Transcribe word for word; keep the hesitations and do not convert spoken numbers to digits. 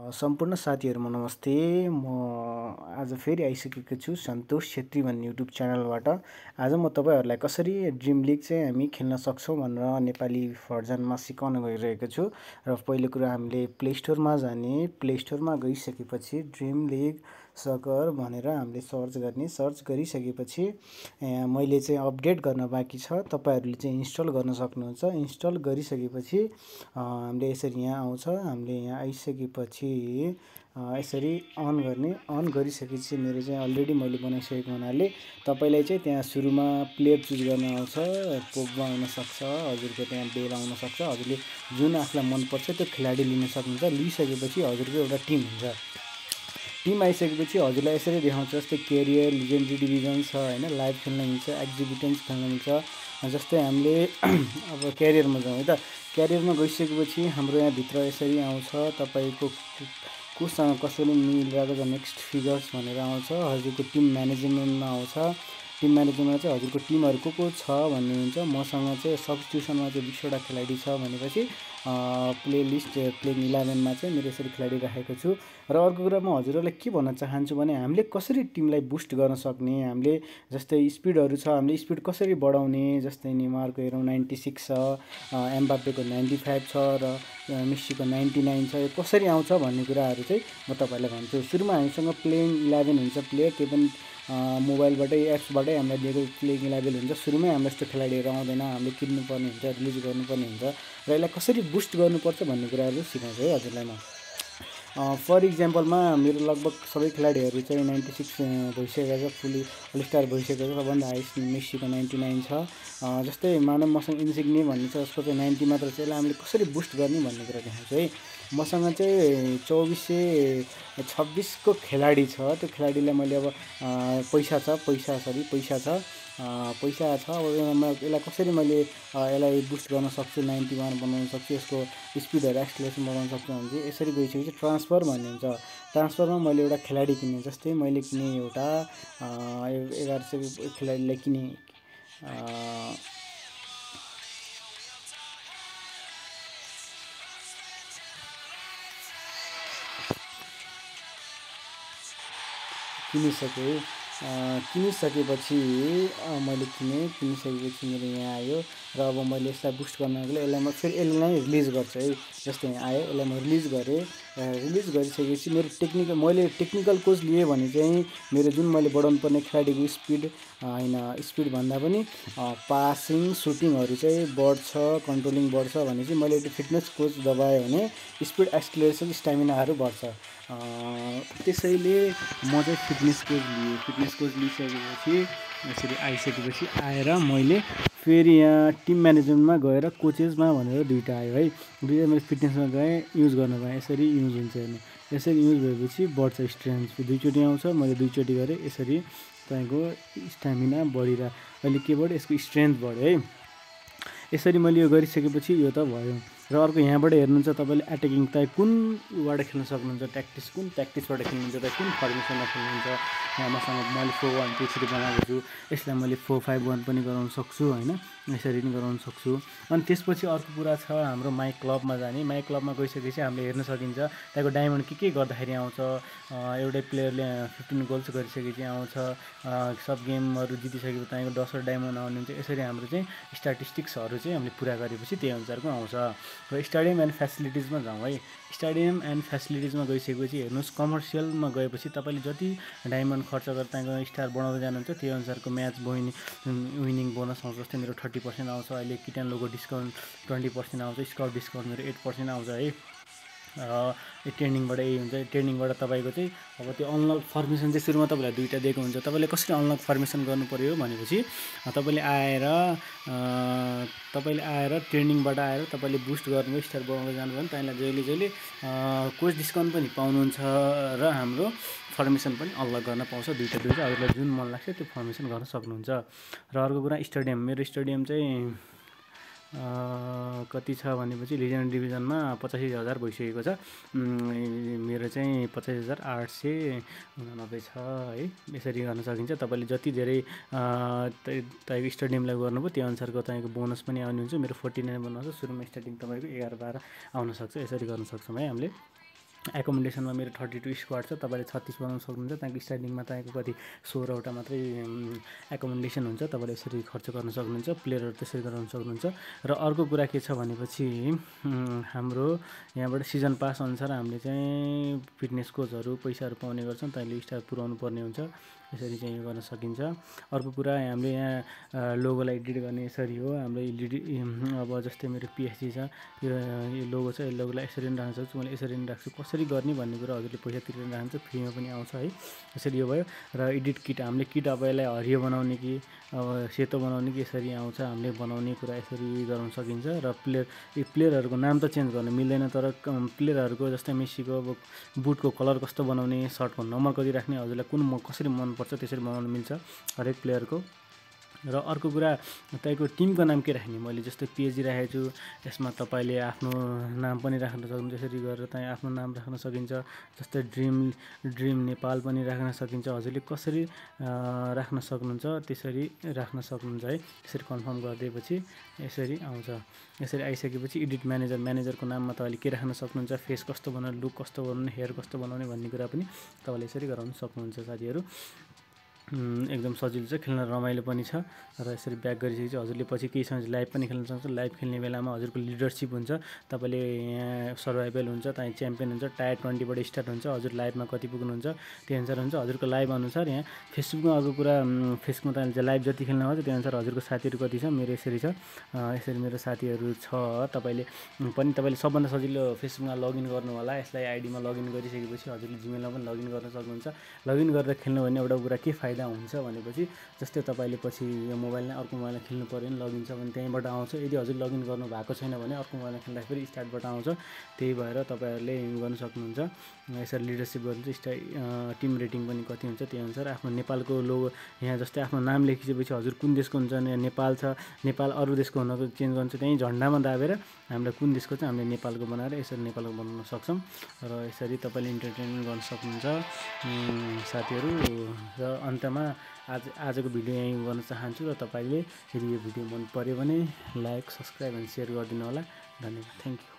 सम्पूर्ण साथीहरुमा नमस्ते। म आज फेरि आइसकेको छु सन्तोष छेत्री भन्ने युट्युब च्यानलबाट। आज म तपाईहरुलाई कसरी ड्रिम लिग चाहिँ हामी खेल्न सक्छौं भनेर नेपाली भर्जनमा सिकाउन गइरहेको छु। र पहिलो कुरा हामीले प्ले स्टोरमा जाने, प्ले स्टोरमा गइसकेपछि ड्रिम लिग सकर भनेर हामीले सर्च गर्ने। सर्च गरिसकेपछि यहाँ मैले चाहिँ अपडेट गर्न बाँकी छ, तपाईहरुले चाहिँ इन्स्टल गर्न सक्नुहुन्छ। इन्स्टल गरिसकेपछि हामीले यसरी यहाँ आउँछ। हामीले यहाँ आइसकेपछि यसरी अन गर्ने। अन गरिसकेपछि मेरो चाहिँ अलरेडी मैले बनाइसकेको हुनाले तपाईलाई चाहिँ त्यहाँ सुरुमा प्लेयर चुज गर्न आउँछ। पोग्बा आउन सक्छ, हजुरको त्यहाँ बेल आउन सक्छ। हजुरले जुन आफुलाई मन पर्छ त्यो खेलाडी लिन सक्नुहुन्छ। लिइसकेपछि हजुरको एउटा टिम हुन्छ। टिम आइसकेपछि हजुरलाई यसरी देखाउँछ, जस्तै कैरियर, लिजेन्डरी डिभिजन छ हैन, लाइभ खेल्न मिल्छ, एक्जिबिटन्स खेल्न मिल्छ। जस्तै हामीले अब क्यारियरमा जाउँ है त। क्यारियरमा गइसकेपछि हाम्रो यहाँ भित्र यसरी आउँछ, तपाईको कोसँग कसरी मिलिरहेको छ नेक्स्ट फिगर्स भनेर आउँछ। हजुरको टिम म्यानेजमेन्टमा आउँछ। टिम म्यानेजमेन्टमा चाहिँ हजुरको टिमहरु को को छ भन्ने हुन्छ। मसँग चाहिँ सब्स्टिट्युसनमा चाहिँ बीस वटा खेलाडी छ भनेपछि प्ले लिस्ट प्लेइङ इलेभेनमा चाहिँ मेरो यसरी खेलाडी राखेको छु। र अर्को कुरा म हजुरहरुलाई के भन्न चाहन्छु भने हामीले कसरी टिमलाई बुस्ट गर्न सक्ने, हामीले जस्तै स्पिडहरु छ, हामीले स्पिड कसरी बढाउने। जस्तै नेमारको हेरौँ नाइन्टी सिक्स छ, एम्बाप्पेको नाइन्टी फाइभ छ र मेस्सीको नाइन्टी नाइन छ। यो कसरी आउँछ भन्ने कुराहरु चाहिँ म तपाईलाई भन्छु। सुरुमा हामीसँग प्लेइङ इलेभेन हुन्छ प्लेयर, त्यो पनि मोबाइलबाटै एप्सबाटै हामीलाई दिएको प्लेइङ इलेभेन हुन्छ। सुरुमै हाम्रो यस्तो खेलाडीहरु आउँदैन, हामीले किन्नुपर्ने हुन्छ, रिलिज गर्नुपर्ने हुन्छ। र यसलाई कसरी बुस्ट गर्नुपर्छ भन्ने कुराहरु सिकाउँछु है हजुरलाई म। फर इक्जाम्पलमा मेरो लगभग सबै खेलाडीहरु चाहिँ नाइन्टी सिक्स भइसकेको छ, फुल्ली अल स्टार भइसकेको छ। सबभन्दा हाइस्ट मेस्सीको नाइन्टी नाइन छ। जस्तै मानव मसँग इन्सिग्ने भन्ने छ, उसको चाहिँ नाइन्टी मात्र छ। यसलाई हामीले कसरी बुस्ट गर्ने भन्ने कुरा देखाउँछु है। मसँग चाहिँ चौबिस सय छब्बिस को खेलाडी छ। त्यो खेलाडीलाई मैले अब पैसा छ पैसा सरी पैसा छ पैसा छ अब यसलाई कसरी मैले यसलाई बुस्ट गर्न सक्छु, नाइन्टी वान बनाउन सक्छु, यसको स्पिडहरु एक्सलेरेसन बढाउन सक्छु भने चाहिँ यसरी गइसकेपछि ट्रान्सफर भन्ने हुन्छ। ट्रान्सफरमा मैले एउटा खेलाडी किने, जस्तै मैले किने एउटा एघार सय खेलाडीलाई किने। किनिसकेँ। किनिसकेपछि मैले किने किनिसकेपछि मेरो यहाँ आयो र अब मैले यसलाई बुस्ट गर्नको लागि यसलाई म फेरि यसलाई रिलिज गर्छु है। जस्तै यहाँ आयो, यसलाई म रिलिज गरेँ। रिलिज गरिसकेपछि मेरो टेक्निकल मैले टेक्निकल कोच लिएँ भने चाहिँ मेरो जुन मैले बढाउनु पर्ने खेलाडीको स्पिड हैन, स्पिड भन्दा पनि पासिङ सुटिङहरु चाहिँ बढ्छ, कन्ट्रोलिङ बढ्छ भने चाहिँ मैले फिटनेस कोच दबाएँ भने स्पिड एक्सलेरेसन स्टामिनाहरु बढ्छ। त्यसैले म चाहिँ फिटनेस कोच लिएँ। फिटनेस कोच लिइसकेपछि यसरी आइसकेपछि आएर मैले फेरि यहाँ टिम म्यानेजमेन्टमा गएर कोचेसमा भनेर दुईटा आयो है। दुईटा मैले फिटनेसमा गएँ, युज गर्न पाएँ। यसरी युज हुन्छ हेर्नु, यसरी युज भएपछि बढ्छ स्ट्रेन्थ। दुईचोटि आउँछ, मैले दुईचोटि गरेँ। यसरी तपाईको स्टामिना बढिरा अहिले के बढ्यो, यसको स्ट्रेन्थ बढ्यो है। यसरी मैले यो गरिसकेपछि यो त भयो। र अर्को यहाँबाट हेर्नुहुन्छ तपाईले अट्याकिङ टाइप कुनबाट खेल्न सक्नुहुन्छ, ट्याक्टिस कुन ट्याक्टिसबाट खेल्नुहुन्छ र कुन फर्मेसनमा खेल्नुहुन्छ। यहाँ मसँग मैले फोर वान टू थ्री बनाएको छु। यसलाई मैले फोर फाइभ वान पनि गराउन सक्छु हैन, यसरी पनि गराउन सक्छु। अनि त्यसपछि अर्को कुरा छ हाम्रो माइ क्लबमा जाने। माइ क्लबमा गइसकेपछि हामीले हेर्न सकिन्छ त्यहाँको डायमन्ड के के गर्दाखेरि आउँछ। एउटै प्लेयरले फिफ्टिन गोल्स गरिसकेपछि आउँछ। सब गेमहरु जितिसकेपछि तपाईँको दसवटा डायमन्ड आउने हुन्छ। यसरी हाम्रो चाहिँ स्ट्याटिस्टिक्सहरु चाहिँ हामीले पुरा गरेपछि त्यही अनुसारको आउँछ। र स्टेडियम एन्ड फ्यासिलिटिजमा जाउँ है। स्टेडियम एन्ड फ्यासिलिटिजमा गइसकेपछि हेर्नुस्, कमर्सियलमा गएपछि तपाईले जति डायमन्ड खर्च गरेर तपाईँको स्टार बढाउँदै जानुहुन्छ त्यही अनुसारको म्याच विनिङ विनिङ बोनस आउँछ। जस्तै मेरो थर्टी पर्सेन्ट आउँछ, अहिले किटान लोगो डिस्काउन्ट ट्वेन्टी पर्सेन्ट आउँछ, स्काउट डिस्काउन्ट मेरो एट पर्सेन्ट आउँछ है। यो ट्रेनिङबाट यही हुन्छ। ट्रेनिङबाट तपाईँको चाहिँ अब त्यो अनलक फर्मेसन चाहिँ सुरुमा तपाईँलाई दुईवटा दिएको हुन्छ। तपाईँले कसरी अनलक फर्मेसन गर्नु पर्यो भनेपछि तपाईँले आएर तपाईँले आएर ट्रेनिङबाट आएर तपाईँले बुस्ट गर्नुभयो, स्टार बढाउँदै जानुभयो भने तपाईँलाई जहिले जहिले कोच डिस्काउन्ट पनि पाउनुहुन्छ र हाम्रो फर्मेसन पनि अनलक गर्न पाउँछ। दुईवटा दुईवटा हजुरलाई जुन मन लाग्छ त्यो फर्मेसन गर्न सक्नुहुन्छ। र अर्को कुरा स्टेडियम, मेरो स्टेडियम चाहिँ कति छ भनेपछि लिजेन्ड डिभिजनमा पचासी हजार भइसकेको छ। मेरो चाहिँ पचास हजार आठ सय उनानब्बे छ है। यसरी गर्न सकिन्छ। तपाईँले जति धेरै तपाईँको स्टेडियमलाई गर्नुभयो त्यो अनुसारको तपाईँको बोनस पनि आउने हुन्छ। मेरो फोर्टी नाइन बोनस छ। सुरुमा स्टार्टिङ तपाईँको एघार बाह्र आउन सक्छ। यसरी गर्न सक्छौँ है हामीले। एकोमोडेसनमा मेरो थर्टी टू स्क्वाड छ, तपाईँले छत्तिस बनाउन सक्नुहुन्छ। त्यहाँको स्टार्टिङमा तपाईँको कति सोह्रवटा मात्रै एकोमोडेसन हुन्छ, तपाईँले यसरी खर्च गर्न सक्नुहुन्छ, प्लेयरहरू त्यसरी गराउन सक्नुहुन्छ। र अर्को कुरा के छ भनेपछि हाम्रो यहाँबाट सिजन पास अनुसार हामीले चाहिँ फिटनेस कोचहरू पैसाहरू पाउने गर्छौँ, त्यसले स्टार पुऱ्याउनु पर्ने हुन्छ, यसरी चाहिँ यो गर्न सकिन्छ। अर्को कुरा हामीले यहाँ लोगोलाई एडिट गर्ने यसरी हो, हाम्रो एडिट अब जस्तै मेरो पिएचडी छ, यो यो लोगो छ, यो लोगोलाई यसरी पनि राख्न सक्छु, मैले यसरी पनि राख्छु। कसरी गर्ने भन्ने कुरा हजुरले पैसा तिरेर राख्छ, फ्रीमा पनि आउँछ है, यसरी यो भयो। र एडिट किट हामीले किट अब यसलाई हरियो बनाउने कि अब सेतो बनाउने कि यसरी आउँछ, हामीले बनाउने कुरा यसरी गराउन सकिन्छ। र प्लेयर प्लेयरहरूको नाम त चेन्ज गर्न मिल्दैन, तर प्लेयरहरूको जस्तै मेसीको अब बुटको कलर कस्तो बनाउने, सर्टको नम्बर कति राख्ने, हजुरलाई कुन कसरी मनपर्छ त्यसरी बनाउन मिल्छ हरेक प्लेयरको। र अर्को कुरा तपाईँको टिमको नाम के राख्ने, मैले जस्तै पिएचडी राखेको छु, यसमा तपाईँले आफ्नो नाम पनि राख्न सक्नुहुन्छ, यसरी गरेर तपाईँ आफ्नो नाम राख्न सकिन्छ। जस्तै ड्रिम ड्रिम नेपाल पनि राख्न सकिन्छ, हजुरले कसरी राख्न सक्नुहुन्छ त्यसरी राख्न सक्नुहुन्छ है। यसरी कन्फर्म गरिदिएपछि यसरी आउँछ। यसरी आइसकेपछि एडिट म्यानेजर म्यानेजरको नाममा तपाईँले के राख्न सक्नुहुन्छ, फेस कस्तो बनाउने, लुक कस्तो बनाउने, हेयर कस्तो बनाउने भन्ने कुरा पनि तपाईँले यसरी गराउन सक्नुहुन्छ साथीहरू। एकदम सजिलो छ, खेल्न रमाइलो पनि छ। र यसरी ब्याक गरिसकेपछि हजुरले पछि केही समय लाइभ पनि खेल्न सक्नुहुन्छ। लाइभ खेल्ने बेलामा हजुरको लिडरसिप हुन्छ, तपाईँले यहाँ सर्भाइभल हुन्छ, तपाईँ च्याम्पियन हुन्छ, टायर ट्वेन्टीबाट स्टार्ट हुन्छ, हजुर लाइभमा कति पुग्नुहुन्छ त्यो अनुसार हुन्छ। हजुरको लाइभ अनुसार यहाँ फेसबुकमा अर्को कुरा, फेसबुकमा तपाईँले लाइभ जति खेल्नुहुन्छ त्यो अनुसार हजुरको साथीहरू कति छ, मेरो यसरी छ, यसरी मेरो साथीहरू छ। तपाईँले पनि तपाईँले सबभन्दा सजिलो फेसबुकमा लगइन गर्नु होला। यसलाई आइडीमा लगइन गरिसकेपछि हजुरले जिमेलमा पनि लगइन गर्न सक्नुहुन्छ। लगइन गरेर खेल्नु भने एउटा कुरा के फाइदा हुन्छ भनेपछि, जस्तै तपाईँले पछि यो मोबाइलमा अर्को मोबाइलमा खेल्नु पऱ्यो भने लगइन छ भने त्यहीँबाट आउँछ। यदि हजुर लगइन गर्नु भएको छैन भने अर्को मोबाइलमा खेल्दाखेरि स्टार्टबाट आउँछ। त्यही भएर तपाईँहरूले गर्न सक्नुहुन्छ। यसरी लिडरसिप गर्नुहुन्छ, स्टा टिम रेटिङ पनि कति हुन्छ त्यही अनुसार आफ्नो नेपालको लोगो यहाँ जस्तै आफ्नो नाम लेखिसकेपछि हजुर कुन देशको हुन्छ, नेपाल छ, नेपाल अरू देशको हुनको चेन्ज गर्नु छ, त्यहीँ झन्डामा दाबेर हामीलाई कुन देशको छ हामीले नेपालको बनाएर यसरी नेपालको बनाउन सक्छौँ। र यसरी तपाईँले इन्टरटेनमेन्ट गर्न सक्नुहुन्छ साथीहरू। र अन्तमा आज आजको भिडियो यहीँ गर्न चाहन्छु। र तपाईँले यदि यो भिडियो मन पऱ्यो भने लाइक, सब्सक्राइब एन्ड सेयर गरिदिनु होला। धन्यवाद, थ्याङ्क यू।